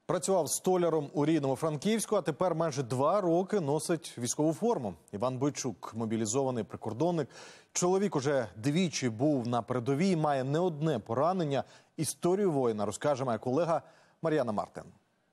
Працював столяром у рідному Франківську, а тепер майже 2 роки носить військову форму. Іван Бойчук – мобілізований прикордонник. Чоловік уже двічі був на передовій, має не одне поранення. Історію воїна розкаже моя колега Мар'яна Мартин.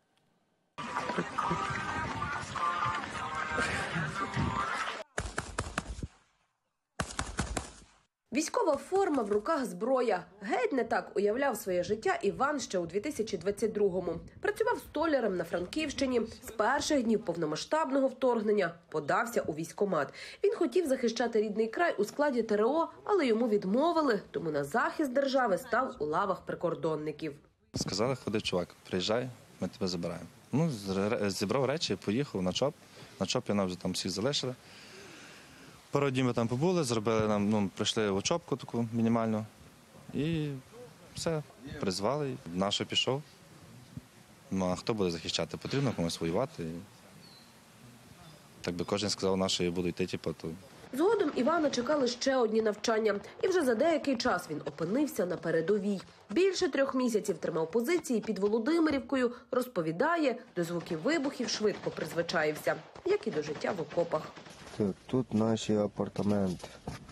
Військова форма, в руках зброя. Геть не так уявляв своє життя Іван ще у 2022-му. Працював столярем на Франківщині. З перших днів повномасштабного вторгнення подався у військкомат. Він хотів захищати рідний край у складі ТрО, але йому відмовили, тому на захист держави став у лавах прикордонників. Сказали, ходи, чувак, приїжджай, ми тебе забираємо. Ну, зібрав речі, поїхав на ЧОП. На ЧОПі нам вже там всіх залишили. Пару днів ми там побули, зробили нам, прийшли учобку таку мінімальну. І все, призвали, наше пішов. Ну, а хто буде захищати? Потрібно комусь воювати. І так би кожен сказав, наші буду йти, то... Згодом Івана чекали ще одні навчання. І вже за деякий час він опинився на передовій. Більше 3 місяців тримав позиції під Володимирівкою. Розповідає, до звуків вибухів швидко призвичаївся, як і до життя в окопах. Тут наші апартаменти.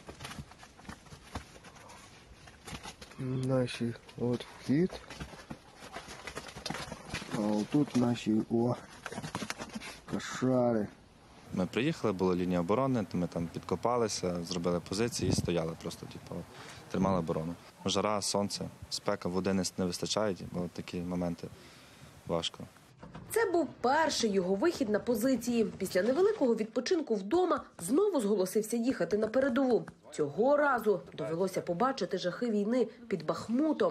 Наші от вхід. А тут наші кошари. Ми приїхали, була лінія оборони, ми там підкопалися, зробили позиції і стояли просто, тримали оборону. Жара, сонце, спека, води не вистачає, бо такі моменти важко. Це був перший його вихід на позиції. Після невеликого відпочинку вдома знову зголосився їхати на передову. Цього разу довелося побачити жахи війни під Бахмутом.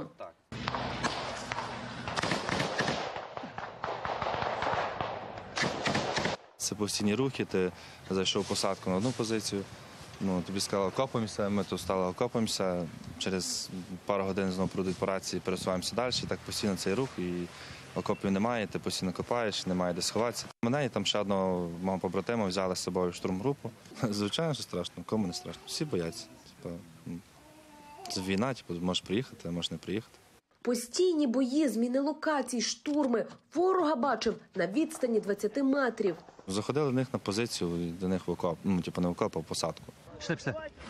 Це постійні рухи, ти зайшов посадку на одну позицію, тобі сказали окопуємося, ми тут стали окопуємося, через пару годин знову пройдуть по рації, пересуваємося далі, так постійно цей рух, і окопів немає, ти постійно копаєш, немає де сховатися. Мене і там ще одного мого побратима взяли з собою в штурмгрупу. Звичайно, що страшно, кому не страшно, всі бояться. Це війна, можеш приїхати, а можеш не приїхати. Постійні бої, зміни локацій, штурми. Ворога бачив на відстані 20 метрів. Заходили до них на позицію, і до них в окоп, не в окоп, а в посадку. Пішли.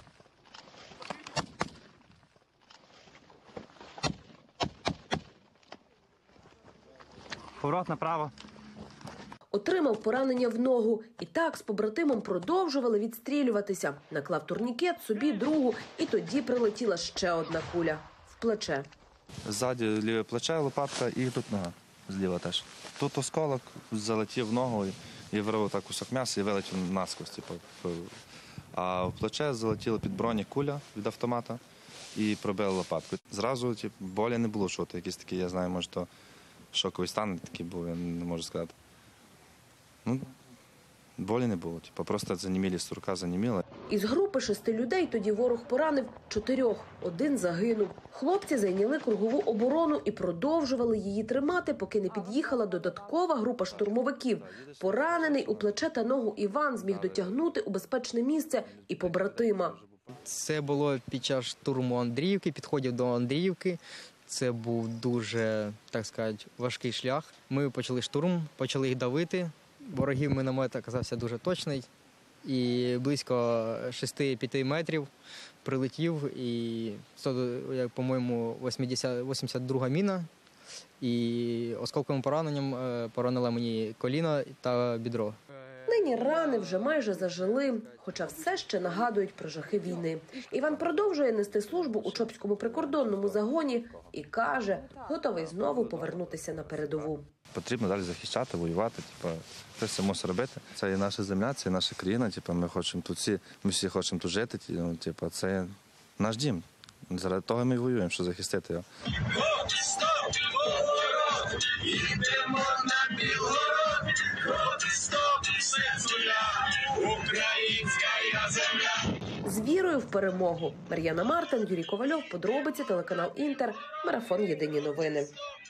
Поворот направо. Отримав поранення в ногу. І так з побратимом продовжували відстрілюватися. Наклав турнікет, собі другу, і тоді прилетіла ще одна куля. В плече. Ззаді ліве плече, лопатка і тут нога зліва теж. Тут осколок залетів в ногу і вирвав так кусок м'яса і вилетів насквозь. А в плече залетіла під броні куля від автомата і пробила лопатку. Зразу болі не було чути. Якийсь такий, я знаю, може, то шоковий стан такий був, я не можу сказати. Болі не було, просто занімілість рука заніміла. Із групи 6 людей тоді ворог поранив 4, 1 загинув. Хлопці зайняли кругову оборону і продовжували її тримати, поки не під'їхала додаткова група штурмовиків. Поранений у плече та ногу Іван зміг дотягнути у безпечне місце і побратима. Це було під час штурму Андріївки, підходів до Андріївки. Це був дуже, так сказати, важкий шлях. Ми почали штурм, почали їх давити. Ворогів міномет оказався дуже точний і близько 6-5 метрів прилетів, і, по-моєму, 82-га міна, і осколковим пораненням поранила мені коліно та бідро. Нині рани вже майже зажили, хоча все ще нагадують про жахи війни. Іван продовжує нести службу у Чопському прикордонному загоні і каже, готовий знову повернутися на передову. Потрібно далі захищати, воювати. Це все мусить робити. Це і наша земля, це і наша країна. Ми всі хочемо тут жити. Це наш дім. Заради того ми воюємо, щоб захистити його. Йдемо на Білгород, українська земля. З вірою в перемогу. Мар'яна Мартин, Юрій Ковальов, подробиці, телеканал Інтер, марафон «Єдині новини».